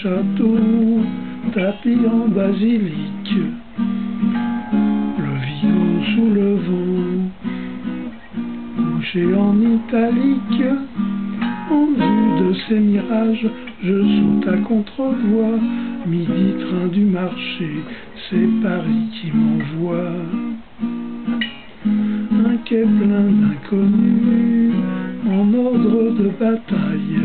château, tapis en basilic, le Vigo sous le vent, couché en italique, en vue de ces mirages, je saute à contre-voie, midi train du marché, c'est Paris qui m'envoie. Un quai plein d'inconnus, en ordre de bataille,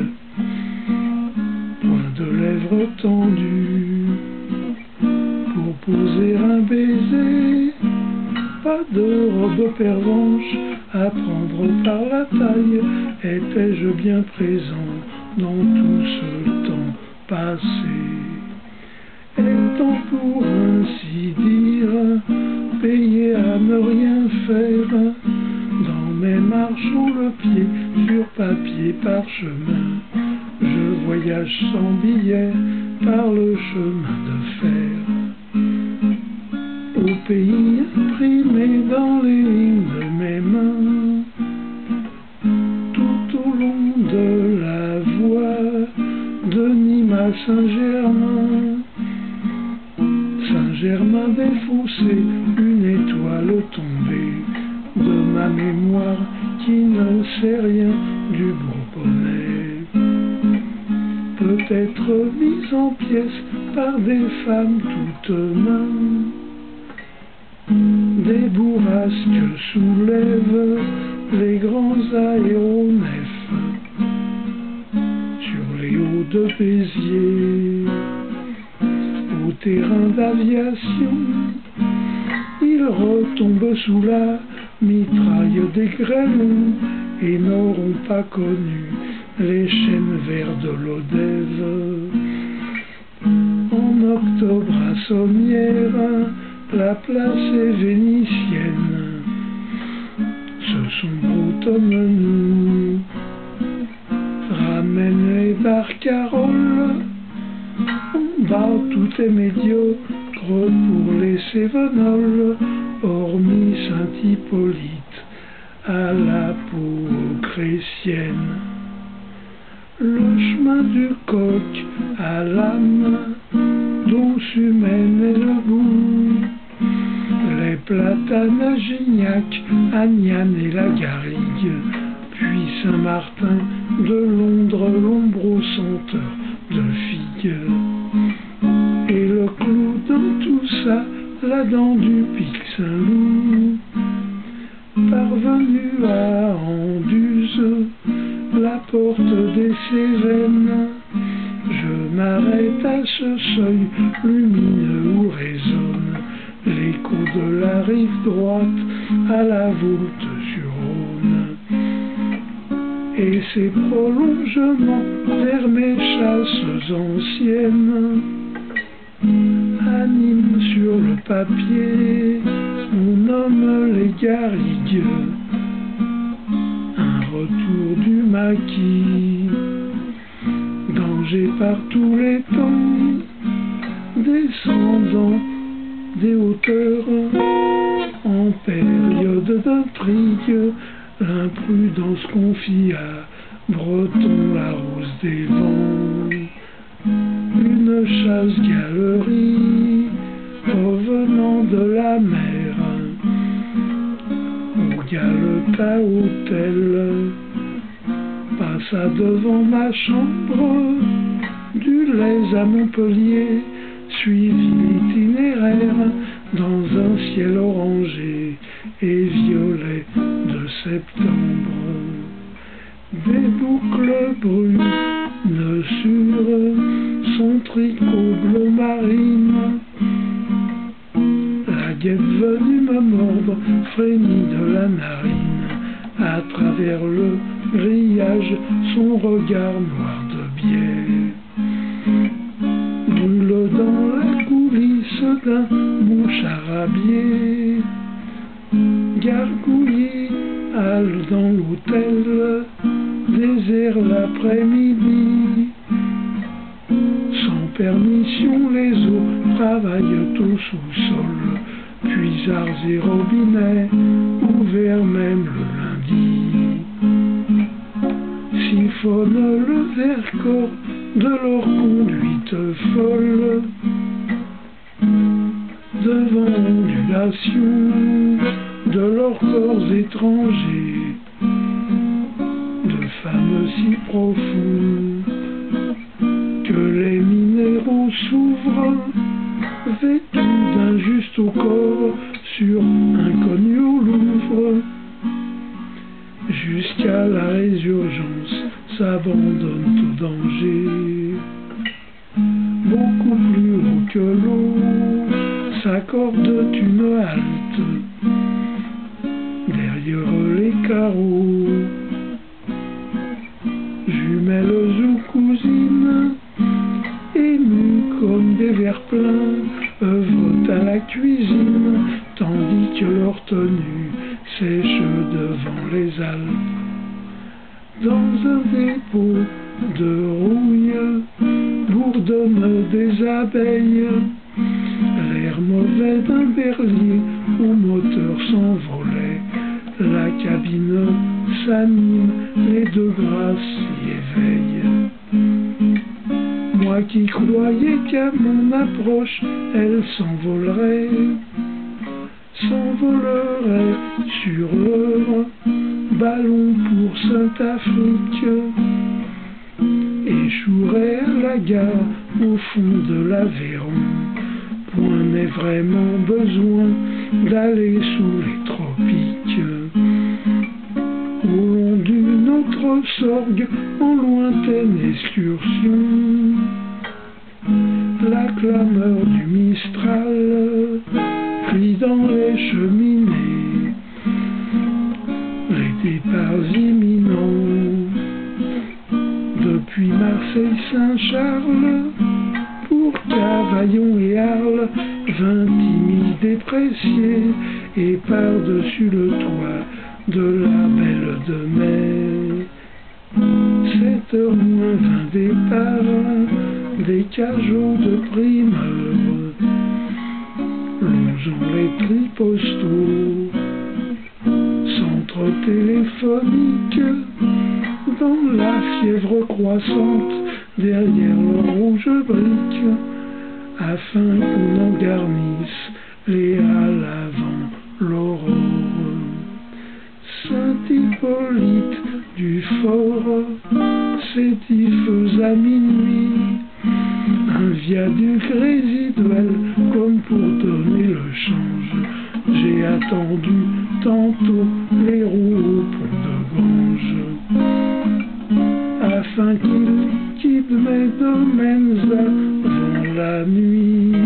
point de lèvres tendues, pour poser un baiser, pas de robe pervenche à prendre par la taille. Étais-je bien présent dans tout ce temps passé? Étant pour ainsi dire payé à ne rien faire, dans mes marchons le pied sur papier parchemin, je voyage sans billet par le chemin de fer. Au pays imprimé dans les lignes de mes mains, tout au long de la voie de Nîmes à Saint-Germain, Saint-Germain défaussé, une étoile tombée de ma mémoire qui ne sait rien du Bourbonnais, peut-être mise en pièces par des femmes toutes mains, des bourrasques soulèvent les grands aéronefs sur les hauts de Béziers. Au terrain d'aviation, ils retombent sous la mitraille des grêlons et n'auront pas connu les chênes verts de l'Odève. En octobre à Sommières, la place est vénitienne, ce sombre automne nous ramène les barcaroles. En bas tout est médiocre pour les Cévenols, hormis Saint-Hippolyte à la peau chrétienne. Le chemin du coq à l'âme, douce humaine et le goût, les platanes à Gignac, Agnan et la Garrigue, puis Saint-Martin de Londres, l'ombre senteur de figues. Et le clou dans tout ça, la dent du pic Saint-Loup, parvenu à Anduze, la porte des Cévennes, je m'arrête à ce seuil lumineux où résonne l'écho de la rive droite à la Voulte-sur-Rhône, et ses prolongements vers mes chasses anciennes animent sur le papier, on nomme les garrigues, un retour du maquis, danger par tous les temps, descendant des hauteurs, en période d'intrigue, l'imprudence confie à Breton la rose des vents, une chasse-galerie revenant de la mer, au Galata Hôtel, passa devant ma chambre, du Lez à Montpellier, suivi l'itinéraire dans un ciel orangé et violet de septembre. Des boucles brunes sur son tricot bleu marine, la guêpe venue me mordre frémit de la narine, à travers le grillage son regard noir de biais brûle dans la coulisse d'un moucharabier, gargouillis halle dans l'hôtel, désert l'après-midi, sans permission les eaux travaillent au sous-sol, puisards et robinets ouverts même le lundi, siphonne le verre corps de leur conduite folle, devant l'ondulation de leurs corps étrangers, de femmes si profondes que les minéraux s'ouvrent, vêtus d'un juste au corps, sur inconnu au Louvre, jusqu'à la résurgence, s'abandonnent au danger. Beaucoup plus haut que l'eau, s'accordent une halte, derrière les carreaux. Jumelles ou cousines, émues comme des verres pleins, œuvrent à la cuisine, tandis que leur tenue sèche devant les Alpes. Dans un dépôt de rouille bourdonnent des abeilles, l'air mauvais d'un berlier au moteur s'envolait. La cabine s'anime, les deux grâces s'y éveillent. Moi qui croyais qu'à mon approche elle s'envolerait sur leur ballon pour Sainte-Afrique, échouerait à la gare au fond de l'Aveyron. Point n'est vraiment besoin d'aller sous les tropiques, au long d'une autre sorgue en lointaine excursion. La clameur du Mistral crie dans les cheminées, les départs imminents. Depuis Marseille-Saint-Charles, pour Cavaillon et Arles, 20 timides dépréciés, et par-dessus le toit de la Belle de Mai. 7h moins 20 départ, des cajots de primeurs, longeant les tripostaux, centre téléphonique, dans la fièvre croissante, derrière le rouge brique, afin qu'on en garnisse les halles avant l'aurore. Saint-Hippolyte du Fort s'étiffe à minuit, un viaduc résiduel comme pour donner le change. J'ai attendu tantôt les roues au pont de Grange, afin qu'ils quittent mes domaines avant la nuit.